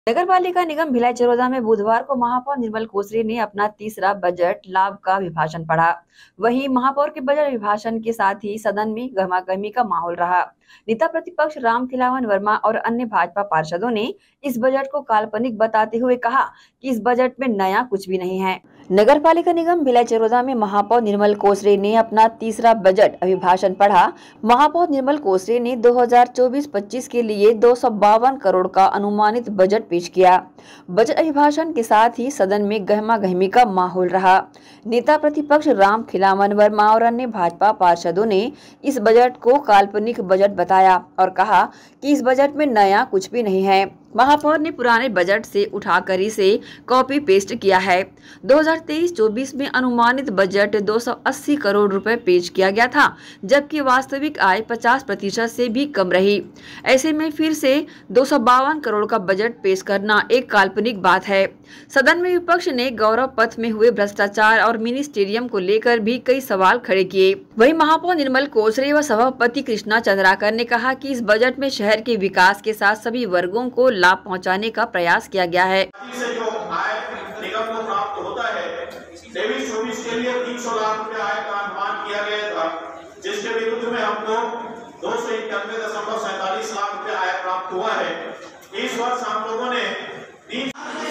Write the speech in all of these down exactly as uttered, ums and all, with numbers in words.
नगर पालिका निगम भिलाई चरोदा में बुधवार को महापौर निर्मल कोसरी ने अपना तीसरा बजट लाभ का अभिभाषण पढ़ा। वहीं महापौर के बजट अभिभाषण के साथ ही सदन में गहमागहमी का माहौल रहा। नेता प्रतिपक्ष राम खिलावन वर्मा और अन्य भाजपा पार्षदों ने इस बजट को काल्पनिक बताते हुए कहा कि इस बजट में नया कुछ भी नहीं है। नगर पालिका निगम भिलाई चरोदा में महापौर निर्मल कोसरे ने अपना तीसरा बजट अभिभाषण पढ़ा। महापौर निर्मल कोसरे ने दो हज़ार चौबीस पच्चीस के लिए दो सौ बावन करोड़ का अनुमानित बजट पेश किया। बजट अभिभाषण के साथ ही सदन में गहमागहमी का माहौल रहा। नेता प्रतिपक्ष राम खिलावन वर्मा और अन्य भाजपा पार्षदों ने इस बजट को काल्पनिक बजट बताया और कहा कि इस बजट में नया कुछ भी नहीं है। महापौर ने पुराने बजट से उठाकर इसे कॉपी पेस्ट किया है। दो हज़ार तेईस चौबीस में अनुमानित बजट दो सौ अस्सी करोड़ रुपए पेश किया गया था, जबकि वास्तविक आय पचास प्रतिशत से भी कम रही। ऐसे में फिर से दो सौ बावन करोड़ का बजट पेश करना एक काल्पनिक बात है। सदन में विपक्ष ने गौरव पथ में हुए भ्रष्टाचार और मिनी स्टेडियम को लेकर भी कई सवाल खड़े किए। वहीं महापौर निर्मल कोसरे व सभापति कृष्णा चंद्राकर ने कहा कि इस बजट में शहर के विकास के साथ सभी वर्गों को लाभ पहुंचाने का प्रयास किया गया है। से जो आय निगम को प्राप्त होता है, तेईस चौबीस के लिए तीन सौ लाख रुपए आय का अनुमान किया गया था, जिसके विरुद्ध में हमको दो सौ इक्यानवे दशमलव सैतालीस लाख रुपए आय प्राप्त हुआ है। इस वर्ष हम लोगों ने तीन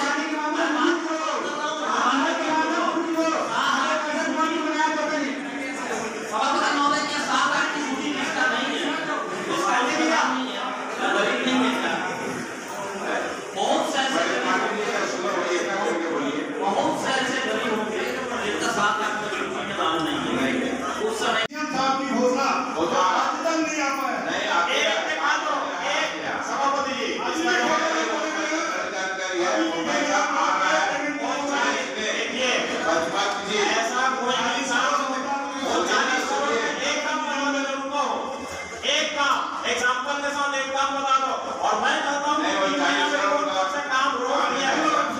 एग्जाम्पल के साथ एक काम बता दो और मैं कहता हूं कि महीना में कोई से काम रोक दिया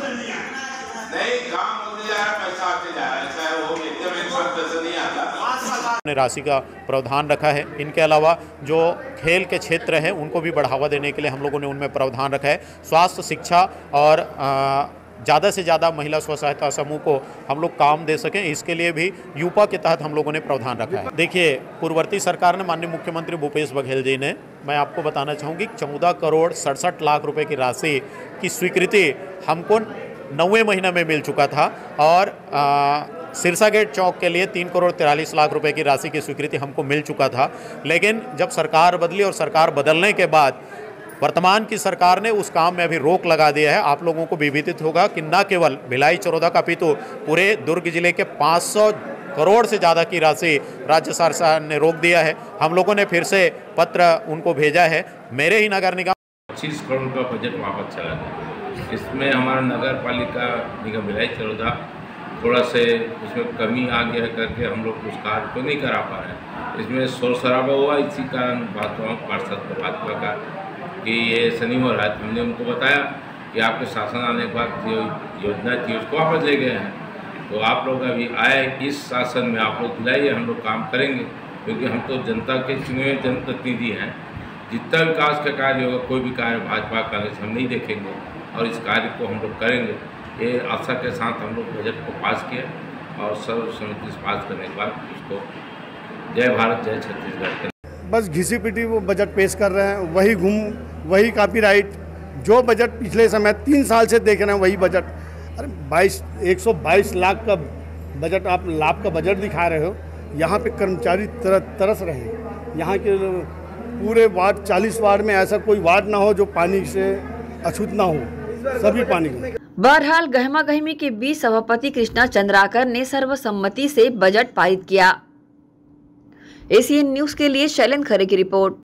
नहीं, काम हो गया है, पैसा आते जा रहा है, चाहे वो एकदम एक साथ पैसा नहीं आता। ने राशि का प्रावधान रखा है। इनके अलावा जो खेल के क्षेत्र हैं उनको भी बढ़ावा देने के लिए हम लोगों ने उनमें प्रावधान रखा है। स्वास्थ्य, शिक्षा और ज़्यादा से ज़्यादा महिला स्व सहायता समूह को हम लोग काम दे सकें, इसके लिए भी यूपा के तहत हम लोगों ने प्रावधान रखा है। देखिए, पूर्ववर्ती सरकार ने, माननीय मुख्यमंत्री भूपेश बघेल जी ने, मैं आपको बताना चाहूँगी, चौदह करोड़ सड़सठ लाख रुपए की राशि की स्वीकृति हमको नौवें महीने में मिल चुका था और सिरसा गेट चौक के लिए तीन करोड़ तिरालीस लाख रुपए की राशि की स्वीकृति हमको मिल चुका था। लेकिन जब सरकार बदली और सरकार बदलने के बाद वर्तमान की सरकार ने उस काम में अभी रोक लगा दिया है। आप लोगों को भी विदित होगा कि न केवल भिलाई चरोदा का अपितु पूरे दुर्ग जिले के पाँच सौ करोड़ से ज़्यादा की राशि राज्य सरकार ने रोक दिया है। हम लोगों ने फिर से पत्र उनको भेजा है। मेरे ही नगर निगम पच्चीस करोड़ का बजट वापस चला गया। इसमें हमारा नगर पालिका निगम भिलाई चरोदा थोड़ा से उसमें कमी आ गया करके हम लोग उस कार्य को नहीं करा पा रहे हैं। इसमें शोर शराबा हुआ, इसी कारण भाजपा पार्षद को भाजपा का कि ये शनिवार रात हमने उनको बताया कि आपके शासन आने के बाद जो योजना थी उसको वापस ले गए हैं, तो आप लोग अभी आए इस शासन में आप लोग दिलाइए, हम लोग काम करेंगे, क्योंकि हम तो जनता के चुने हुए जनप्रतिनिधि हैं। जितना विकास का कार्य होगा, कोई भी कार्य भाजपा कांग्रेस हम नहीं देखेंगे और इस कार्य को हम लोग करेंगे। ये आशा के साथ हम लोग बजट को पास किया और सर्वसम्मति से पास करने के बाद उसको जय भारत जय छत्तीसगढ़ बस घिसी पिटी वो बजट पेश कर रहे हैं, वही घूम वही कॉपीराइट, जो बजट पिछले समय तीन साल से देख रहे हैं वही बजट। अरे बाईस एक सौ बाईस लाख का बजट, आप लाभ का बजट दिखा रहे हो। यहाँ पे कर्मचारी तर, तरस रहे हैं। यहाँ के पूरे वार्ड चालीस वार्ड में ऐसा कोई वार्ड ना हो जो पानी से अछूत ना हो, सभी पानी में। बहरहाल गहमागहमी के बीच सभापति कृष्णा चंद्राकर ने सर्वसम्मति से बजट पारित किया। एसीएन न्यूज के लिए शैलेंद्र खरे की रिपोर्ट।